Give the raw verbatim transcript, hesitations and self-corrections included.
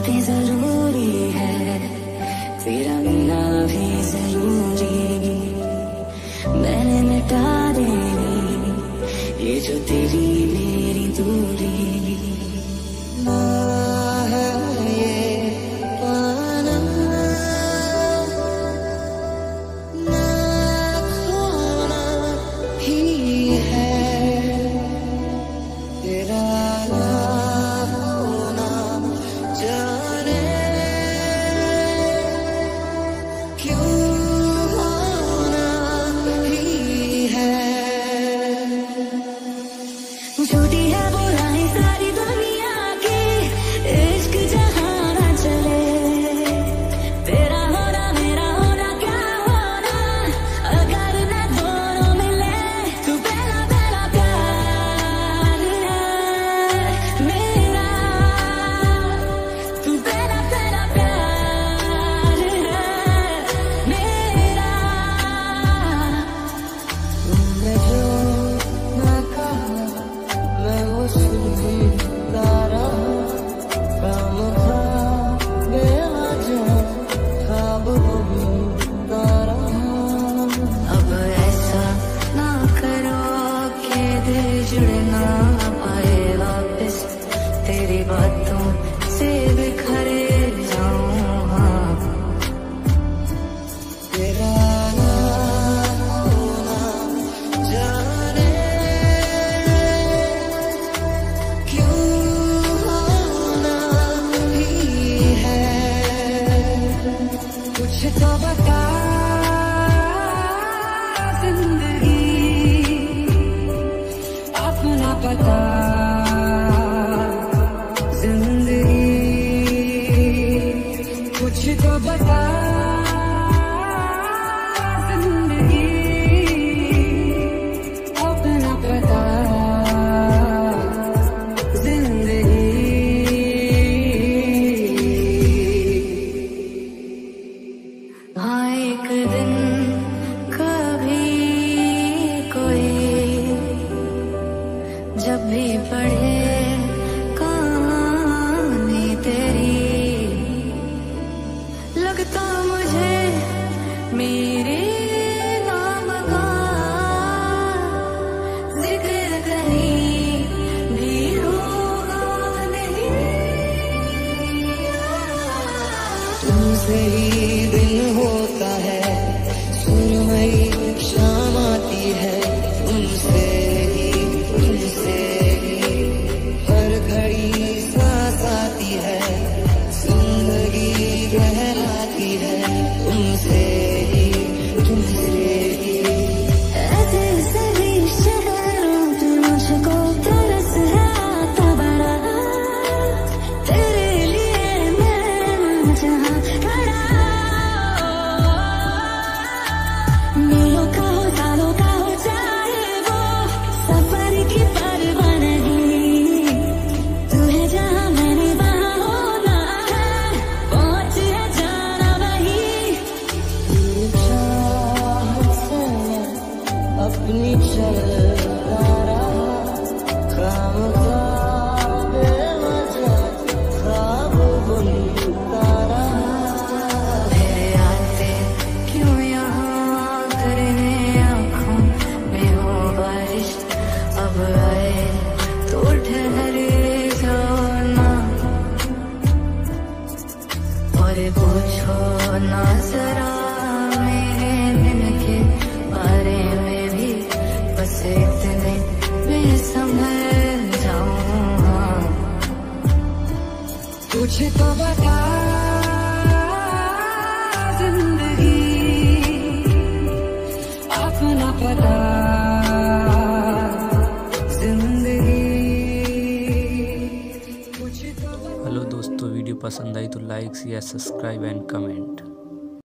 बातें जरूरी है, तेरा मिलना भी जरूरी। मैंने मिटा देनी ये जो तेरी मेरी दूरी। ना है ये पाना, ना खोना ही है, तेरा ना होना जाने क्यों होना ही है। झूठी है बुराई सारी दुनिया की, इश्क जहाँ ना चले, तेरा होना मेरा होना क्या होना अगर न दोनों मिले। तू पहला पहला प्यार है मेरा, तू पहला पहला प्यार है मेरा। तुमने जो ना कहा मैं वो सुनता रहा, काम था बेवजह ख्वाब बुनता रहा। अब ऐसा ना करो कि दिल जुड़ ना पाए वापस, तेरी बातों से बिखरे जाऊं। हाँ तेरा ना होना जाने क्यों होना ही है। कुछ तो बता जिंदगी, अपना पता जिंदगी। कुछ तो बता जिंदगी, अपना पता जिंदगी। हाँ एक दिन कभी कोई जब भी पढ़े कहानी तेरी, लगता मुझे मेरे नाम का जिक्र कहीं भी होगा नहीं। तुमसे ही दिन होता है, सुनहरी शाम आती है, तुमसे ही तुमसे ही हर घड़ी सांस आती है, जिंदगी कहलाती है, तुमसे ही तुमसे ही। ऐसे सभी शहरों में मुझको तरस है आता बड़ा, तेरे लिए मैं जहाँ खड़ा। मीलों का हो सालों का हो चाहे वो, सफर की परवाह नहीं। तू है जहाँ मैंने वहाँ होना है, पहुँच है जाना वही। तेरी चाहत से मैं अपनी चलता रहा, खामखा बेवजह ख्वाब बुनता रहा। मेरे आते क्यों यहाँ करने आँखों में हो बारिश, अब आए तो ठहर जाओ ना। और पूछो ना जरा मेरे दिन के बारे में भी, बस इतने में संभल जाऊं। हाँ कुछ तो बता जिंदगी, अपना पता जिंदगी। कुछ तो बता। हेलो दोस्तों, वीडियो पसंद आई तो like share subscribe and comment.